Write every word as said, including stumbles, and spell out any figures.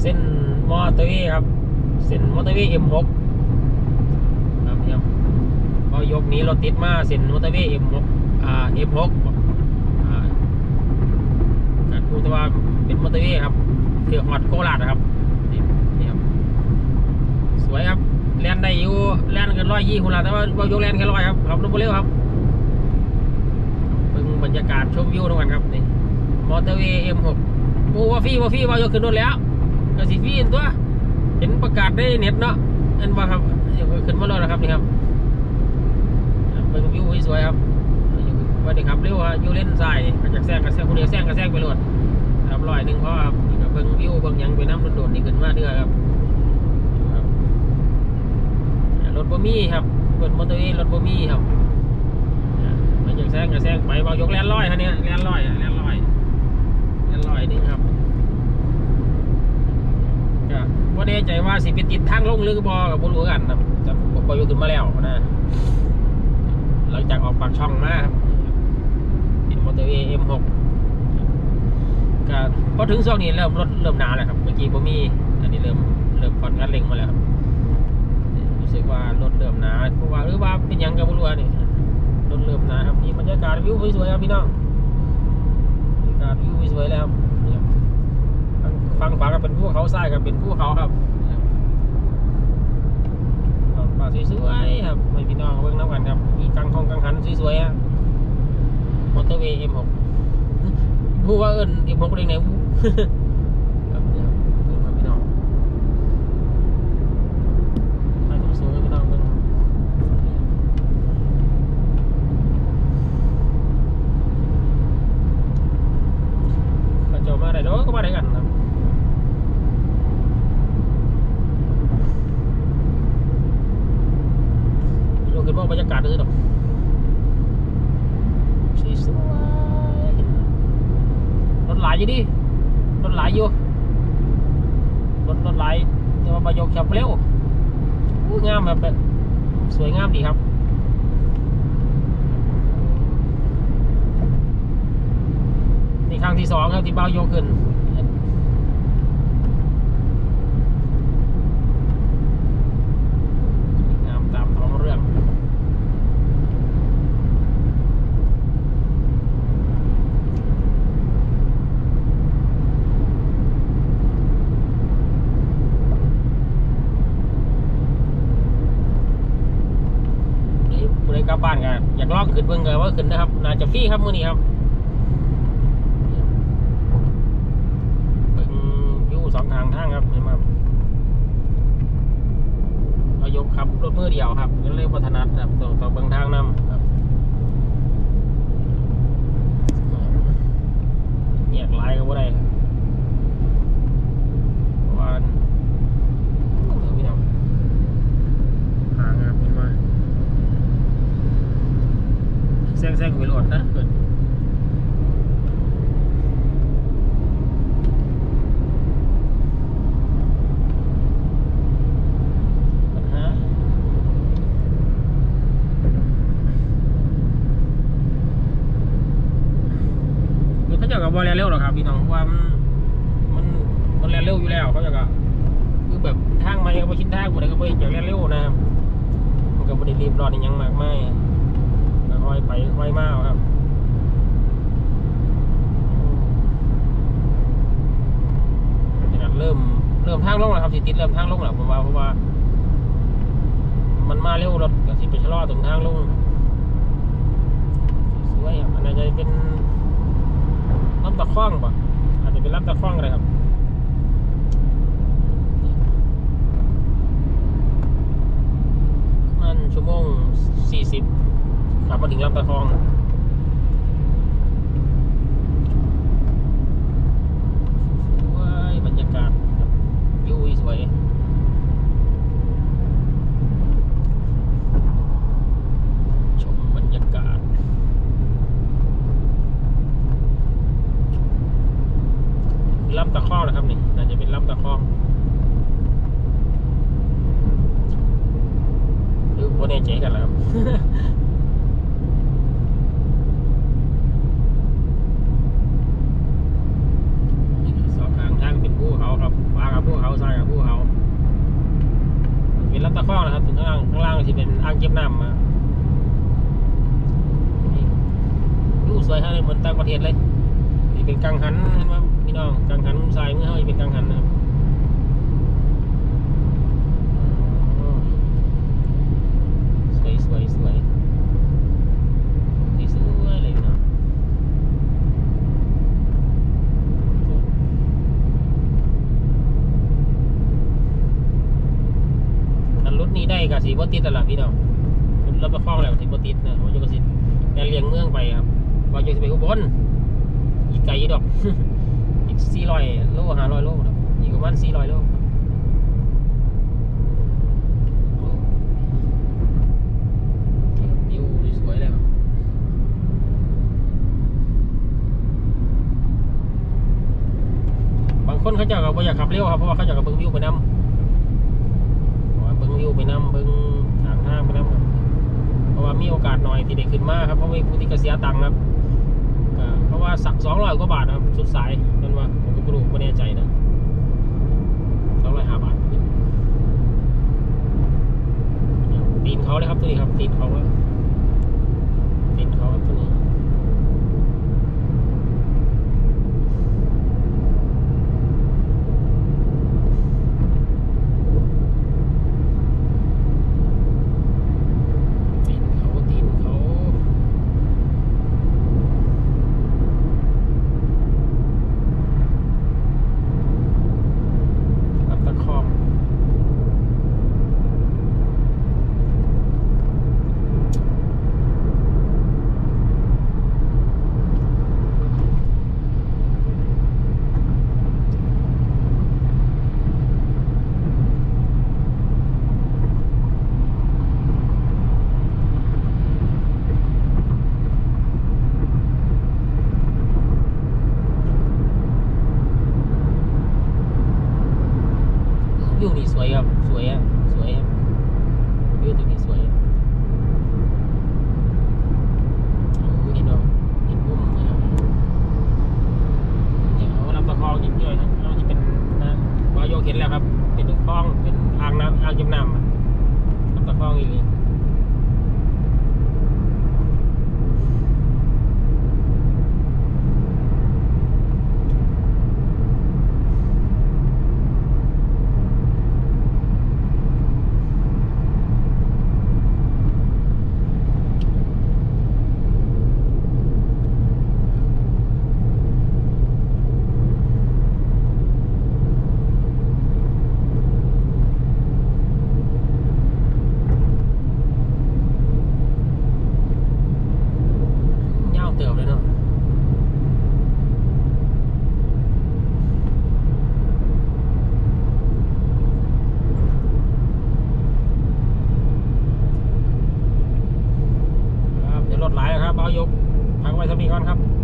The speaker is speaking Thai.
เส้นมอเตอร์เวย์ครับเส้นมอเตอร์เวย์ เอ็ม หก ครับครับพอยกนี้รถติดมาเส้นมอเตอร์เวย์ เอ็ม หก อ่า เอ็ม หก อ่าการพูดแต่ว่าเป็นมอเตอร์เวย์ครับเถื่อหอดโคราชนะครับนี่นี่ครับสวยครับแลนได้อยู่แลนกันร้อยยี่หุ่นละแต่ว่าเรายกแลนแค่ร้อยครับขับรถเร็วครับเป็นบรรยากาศชมวิวทุกวันครับนี่มอเตอร์เวย์ เอ็ม หก โอ้ว่าฟรีว่าฟรีว่ายกขึ้นรถแล้วก็สิฟรีตัวเห็นประกาศได้เน็ตเนาะเห็นว่าครับขึ้นมารถแล้วครับนี่ครับเป็นวิวสวยครับวันนี้ครับเร็วฮะอยู่เล่นทรายก็จะแซงกับแซงคนเดียวแซงกับแซงไปรถครับร้อยหนึ่งเพราะครับเบิ่งวิวเบิ่งยังไปน้ำโดดๆนี่ขึ้นมาเดือครับรถบ่มีครับบนมอเตอร์เวย์รถบ่มีครับไม่อยากแซงกับแซงไปว่ายกแลนร้อยฮะเนี่ยแลนร้อยแลนร้อยแลนร้อยนี่ครับก็บ่แน่ใจว่าสิเป็นติดทางลงหรือบ่กับบ่รู้กันครับจะปล่อยขึ้นมาแล้วนะหลังจากออกปากช่องมาครับติดมอเตอร์เวย์ เอ็ม หก ก็พอถึงช่วงนี้เริ่มรถเริ่มหนาแล้วครับเมื่อกี้บ่มีอันนี้เริ่มเริ่มผ่อนคันเร่งมาแล้วครับรู้สึกว่ารถเริ่มหนาเพราะว่าหรือว่าเป็นยังกับบ่รู้นี่รถเริ่มหนาครับนี่บรรยากาศวิวสวยๆครับพี่น้องบรรยากาศวิวสวยแล้วครับฟังขวาก็เป็นภูเขาซ้ายก็เป็นภูเขาครับป่าสวยๆครับไม่พี่น้องเบิ่งน้ำกันครับมีกังห้องกังหันสวยๆอ่ะมอเตอร์เวย์ เอ็ม หก ผู้ว่าเอิญ เอ็ม หก เองไหนผู้ครับเนี่ยครับพี่น้องไปตรงสูงพี่น้องเบิ่งเขาเจ้ามาได้เนาะก็มาได้กันครับเราขึ้นว่าบรรยากาศด้วยดอกสวยรถหลายอยู่ดิรถหลายอยู่รถรถหลายแต่ว่าประโยคขับเร็วอู้งามแบบสวยงามดีครับนี่ครั้งที่สองครับที่เบ้าโยกขึ้นงามตามท้องเรื่องกลับบ้านกันอยากลองขึ้นเบิ่งกันว่าขึ้นนะครับน่าจะฟรีครับมื้อนี้ครับเบิ่งอยู่สองทางทางครับเห็นไหมเอายกขับรถมือเดียวครับเรียกว่าถนัดครับต้องต้องเบิ่งทางนำครับแยกลายก็บ่ได้เพราะว่าพี่น้องทางครับเห็นไหมแซงแซงไปรถนะเกิดปัญหาเขาจะกับบอลเร็วหรอครับพี่น้องว่ามันมันมันเร็วอยู่แล้วเขาจะกับคือแบบทางมาเขาไปชิ้นทางหมดเลยก็ไปจากเร็วนะครับมันก็ไม่ได้รีบร้อนยังมากไม่ค่อยไปค่อยมาครับเริ่มเริ่มทางลงแล้วครับสิติดเริ่มทางลงแล้วผมว่าเพราะว่ามันมาเร็วรถก็สิไปชะลอตรงทางลงสวยอ่ะอันนั้นจะเป็นลำตะคองป่ะอาจจะเป็นลำตะคองอะไรครับมันชั่วโมงสี่สิบขับมาถึงลำตะคองว้ายบรรยากาศวิวสวยชมบรรยากาศลำตะคองนะครับนี่น่าจะเป็นลำตะคองหรือว่าแน่ใจกันแล้วครับ สองทางทางเป็นภูเขาครับฟ้ากับภูเขาางข้างล่างที่เป็นอ่างเก็บน้ำมาดูสวยฮะเหมือนต่างประเทศเลยนี่เป็นกังหันเห็นไหมพี่น้องกังหันทรายเมื่อเขาเป็นกังหันนะครับสวยสวยสวยสวยเลยพี่น้องถ้ารถนี้ได้กับสีบติดแล้วล่ะพี่น้องรถประคองแล้วสีบติดนะเขาจะกระสิแกเลี้ยงเมืองไปครับว่าจะไปอุบลอีกไกลดอก อีกสี่ร้อยโลห้าร้อยโลอีกประมาณสี่ร้อยโลวิวสวยเลยครับบางคนเขาจะกับอยากขับเร็วครับเพราะว่าเขาจะกับเบิ้งวิวไปนำเบิ้งวิวไปนำเบิ้งทางห้างไปนำเพราะว่ามีโอกาสหน่อยที่ได้ขึ้นมาครับเพราะว่าผู้ที่เกษียณตังค์ครับเพราะว่าสักสองร้อยกว่าบาทครับสุดสายนั่นว่าผมก็ไม่รู้ไม่แน่ใจนะสองร้อยห้าบาทตีนเขาเลยครับตัวนี้ครับตีนเขาตีนเขาตัวนี้วิวนี่สวยครับสวยอ่ะสวยครับวิวตรงนี้สวยเห็นเนาะเห็นมุมนะครับเดี๋ยวเราประคองยิ้มย่อยครับเราจะเป็นนะวายโยเห็นแล้วครับเป็นคลองเป็นอ่างน้ำอ่างเก็บน้ำเราประคองอีกเลยเติมเลยเนาะครับเดี๋ยวรถไหลครับเอายกพักไว้สักนิดก่อนครับ